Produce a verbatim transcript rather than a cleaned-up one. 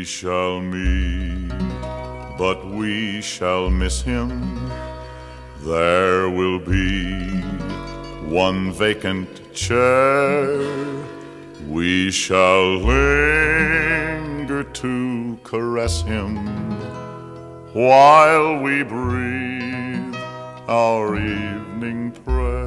We shall meet, but we shall miss him. There will be one vacant chair. We shall linger to caress him while we breathe our evening prayer.